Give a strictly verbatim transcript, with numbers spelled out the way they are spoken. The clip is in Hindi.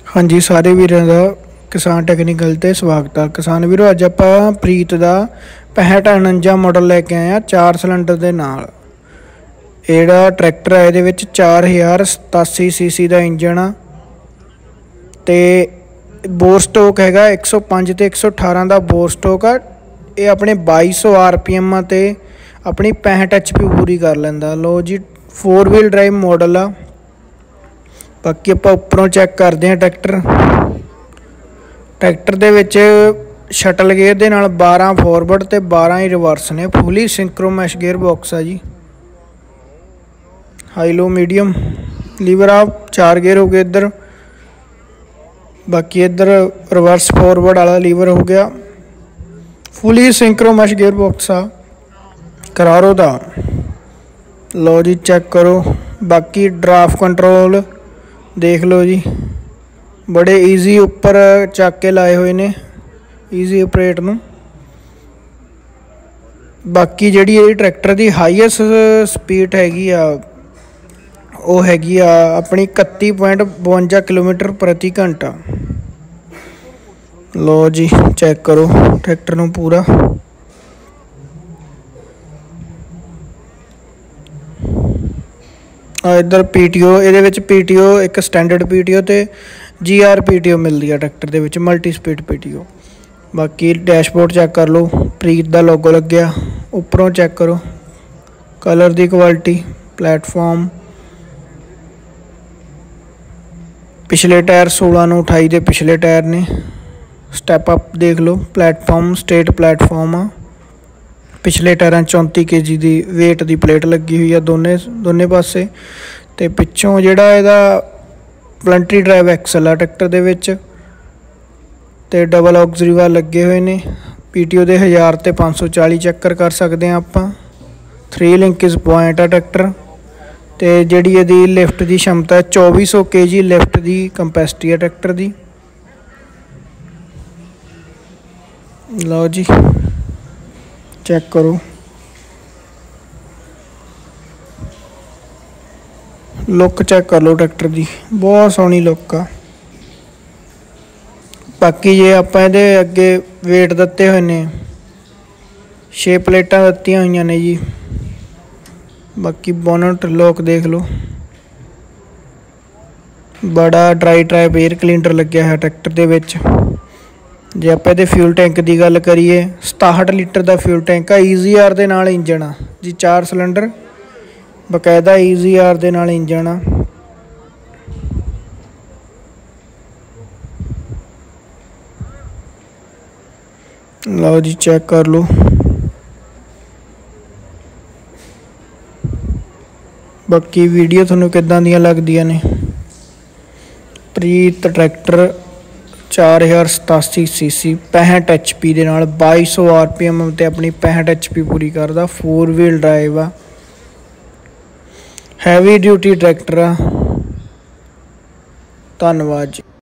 हाँ जी, सारे वीरों का किसान टैक्नीकल ते स्वागत है। किसान वीरों, अज आप प्रीत का पैंसठ उनंजा मॉडल लैके आए हैं चार सिलेंडर के नाल। ये ट्रैक्टर है, ये चार हज़ार सतासी सी सी का इंजन आ ते बोर स्टोक है एक सौ पाँच तो एक सौ अठारह का बोर स्टोक आ। ये अपने बाई सौ आर पी एम ते अपनी पैंसठ एच पी पूरी कर लेंदा। लो जी, फोर व्हील ड्राइव मॉडल आ। बाकी आप उपरों चैक करते हैं ट्रैक्टर ट्रैक्टर दे विच शटल गेयर दे नाल बारह फॉरवर्ड ते बारह ही रिवर्स ने। फुली सिंक्रोमैश गेयर बॉक्स है जी। हाई लो मीडियम लीवर आप चार गेयर हो गए इधर। बाकी इधर रिवर्स फॉरवर्ड वाला लीवर हो गया। फुली सिंक्रोमैश गेयर बॉक्स आ करारो दा। लो जी, चेक करो। बाकी ड्राफ्ट कंट्रोल देख लो जी, बड़े ईजी उपर चक के लाए हुए ने, ईजी ऑपरेट नूं। बाकी जिहड़ी ये ट्रैक्टर की हाईएस्ट स्पीड हैगी आ वो हैगी आ अपनी इकत्ती पॉइंट बवंजा किलोमीटर प्रति घंटा। लो जी, चेक करो ट्रैक्टर नूं पूरा। इधर पी टी ओ, ये पी टी ओ एक स्टैंडर्ड पी टी ओ तो जी आर पी टी ओ मिलती है ट्रैक्टर के विच, multi speed P T O. बाकी डैशबोर्ड चेक कर लो, प्रीत का लोगो लग्या। उपरों चेक करो कलर की क्वालिटी, प्लेटफॉर्म। पिछले टायर सोलह नौ अठाई के पिछले टायर ने। स्टैप अप देख लो, प्लेटफॉर्म स्ट्रेट प्लेटफॉर्म आ। पिछले टायर चौंती के जी की वेट की प्लेट लगी हुई है दोने दोने पासे। तो पिछों जिहड़ा इहदा वलंटरी ड्राइव एक्सल आ ट्रैक्टर दे विच ते डबल ऑक्सिलरी वाल लगे हुए ने। पी टी ओ के हज़ार तो पाँच सौ चाली चक्कर कर सकते हैं आप। थ्री लिंकिज पॉइंट आ ट्रैक्टर ते जिहड़ी इहदी लिफ्ट की क्षमता है चौबी सौ के जी लिफ्ट की कंपैसिटी है ट्रैक्टर की। लो जी, चेक करो लुक, चेक कर लो ट्रैक्टर की, बहुत सोहनी लुक आ। बाकी जे आप इहदे अगे वेट दिते हुए ने, छे प्लेटां दित्तियां हुई ने जी। बाकी बोनट लॉक देख लो, बड़ा ड्राई टाइप एयर क्लीनर लग्या है ट्रैक्टर दे विच। जे आप इहदे फ्यूल टैंक की गल करिए, सताहठ लीटर का फ्यूल टैंक आ। ईजी आर दे नाल इंजन आ जी, चार सिलेंडर बकायदा ईजी आर दे नाल इंजन आ। लो जी, चेक कर लो। बाकी वीडियो थोनों किदां दियां लगदियां ने। प्रीत ट्रैक्टर चार हज़ार सतासी सी सी पैंसठ एच पी के नाल बाई सौ आर पी एम ते अपनी पैंसठ एच पी पूरी करता। फोर व्हील ड्राइव आ, हैवी ड्यूटी ट्रैक्टर आ। धन्नवाद जी।